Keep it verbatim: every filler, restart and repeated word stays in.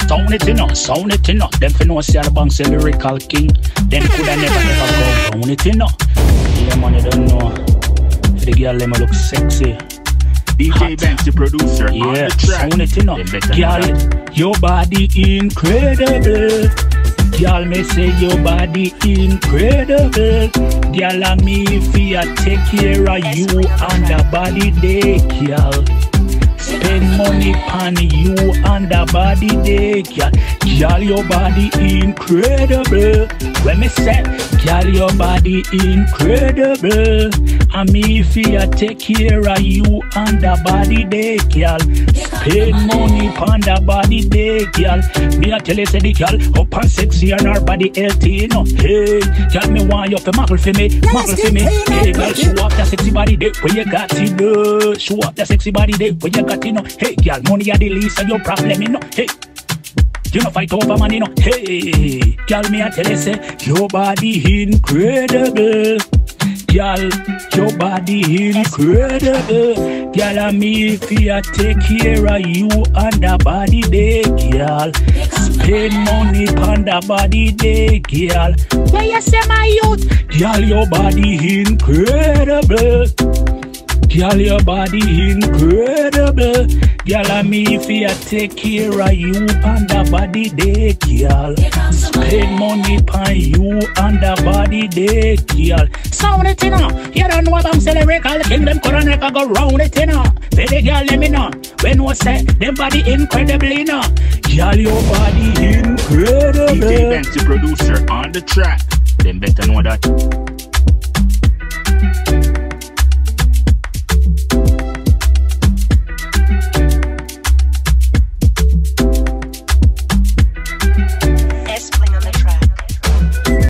Sound it in us, sound it in us. Them fi know say the banks a lyrical king. Them coulda never never go down it in us. Yeah man, you don't know. The girl them look sexy. D J Banks, the producer. Yeah, sound it in us. Girl, your body incredible. Girl, me say your body incredible. Girl, and me fi take care of you and the body day, girl. Spend money on you and the body day, girl. Girl, your body incredible. When me say, girl, your body incredible. And me fi take care of you and the body day, girl. Spend money on the body day, girl. Me a tell you say the girl up and sexy and her body healthy, you know. Hey, girl, me want you to muckle for me, muckle for me. Hey, girl, show up that sexy body day where you got to know. Show up that sexy body day where you got to know. Hey, girl, money are the least of your problem, you know. Hey, you know fight over money, you know. Hey, girl, me a tell you say your body incredible. Girl, your body incredible. Girl, and me fi take care of you and the body day, girl. Spend money on the body day, girl. Where you say my youth? Girl, your body incredible. Girl, your body incredible. Girl, and me fi take care of you and the body day, girl. Spend money on you and the body day, girl. Sound it, you know. You don't know about lyrical king. Them coulda never go round it, you know. Say the girl, let me know. When we say them body incredible, you know. Girl, your body incredible. D J Banks, the producer, on the track. Them better know that.